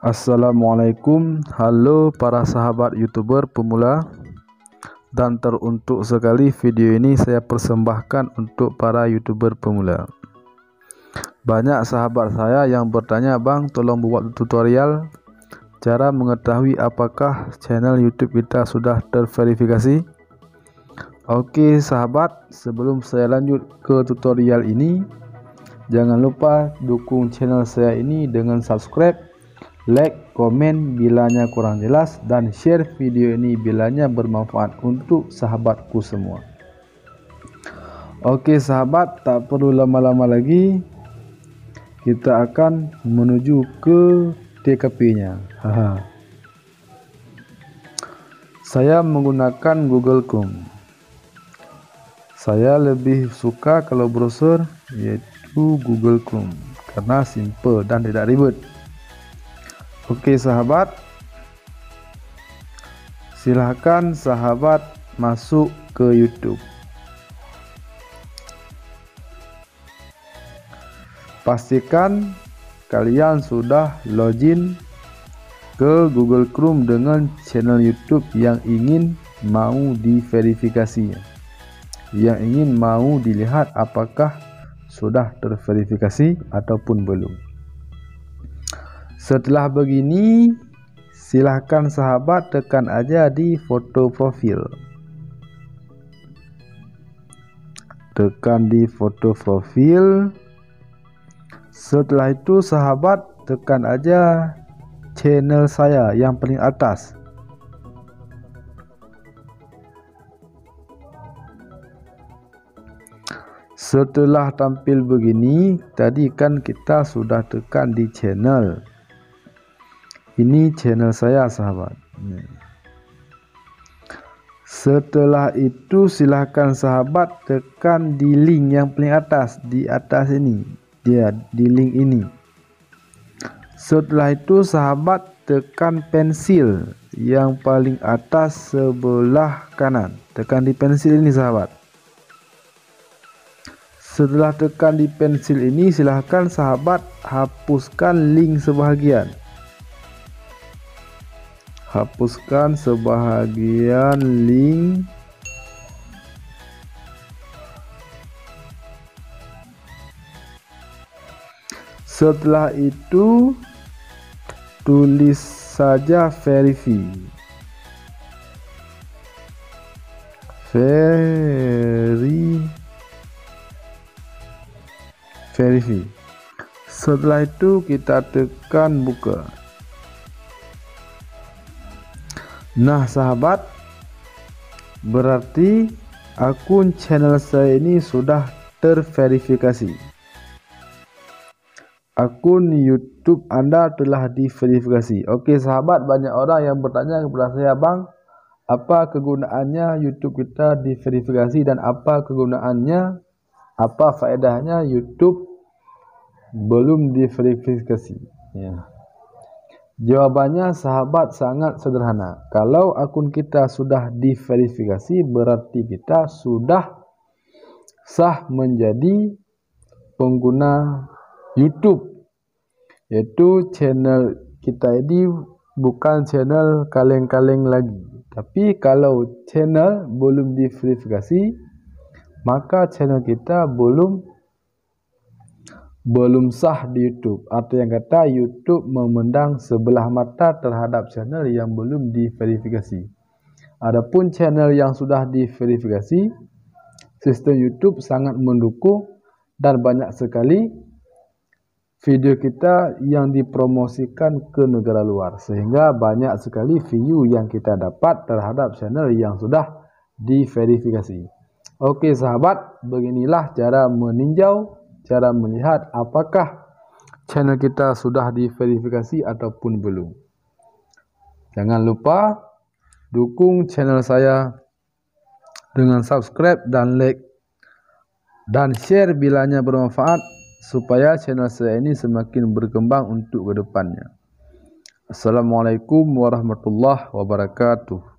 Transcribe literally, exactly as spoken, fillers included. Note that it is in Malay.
Assalamualaikum, halo para sahabat YouTuber pemula. Dan teruntuk sekali video ini saya persembahkan untuk para YouTuber pemula. Banyak sahabat saya yang bertanya, "Bang, tolong buat tutorial cara mengetahui apakah channel YouTube kita sudah terverifikasi." Oke sahabat, sebelum saya lanjut ke tutorial ini, jangan lupa dukung channel saya ini dengan subscribe, like, komen bilanya kurang jelas, dan share video ini bilanya bermanfaat untuk sahabatku semua. Oke sahabat, tak perlu lama-lama lagi, kita akan menuju ke T K P-nya. Saya menggunakan Google Chrome. Saya lebih suka kalau browser yaitu Google Chrome karena simple dan tidak ribet. Oke sahabat, silahkan sahabat masuk ke YouTube. Pastikan kalian sudah login ke Google Chrome dengan channel YouTube yang ingin mau diverifikasi, yang ingin mau dilihat apakah sudah terverifikasi ataupun belum. Setelah begini, silahkan sahabat tekan aja di foto profil. Tekan di foto profil. Setelah itu sahabat tekan aja channel saya yang paling atas. Setelah tampil begini, tadi kan kita sudah tekan di channel. Ini channel saya sahabat. Setelah itu silahkan sahabat tekan di link yang paling atas, di atas ini, dia di link ini. Setelah itu sahabat tekan pensil yang paling atas sebelah kanan. Tekan di pensil ini sahabat. Setelah tekan di pensil ini, silahkan sahabat hapuskan link sebahagian. Hapuskan sebahagian link. Setelah itu tulis saja verify. Veri verify. Setelah itu kita tekan buka. Nah sahabat, berarti akun channel saya ini sudah terverifikasi. Akun YouTube Anda telah diverifikasi. Oke sahabat, banyak orang yang bertanya kepada saya, "Bang, apa kegunaannya YouTube kita diverifikasi dan apa kegunaannya, apa faedahnya YouTube belum diverifikasi?" Ya. Jawabannya sahabat sangat sederhana. Kalau akun kita sudah diverifikasi, berarti kita sudah sah menjadi pengguna YouTube. Yaitu channel kita ini bukan channel kaleng-kaleng lagi. Tapi kalau channel belum diverifikasi, maka channel kita belum belum sah di YouTube. Atau yang kata YouTube memandang sebelah mata terhadap channel yang belum diverifikasi. Adapun channel yang sudah diverifikasi, sistem YouTube sangat mendukung dan banyak sekali video kita yang dipromosikan ke negara luar, sehingga banyak sekali view yang kita dapat terhadap channel yang sudah diverifikasi. Oke sahabat, beginilah cara meninjau, cara melihat apakah channel kita sudah diverifikasi ataupun belum. Jangan lupa dukung channel saya dengan subscribe dan like dan share bilanya bermanfaat, supaya channel saya ini semakin berkembang untuk ke depannya. Assalamualaikum warahmatullahi wabarakatuh.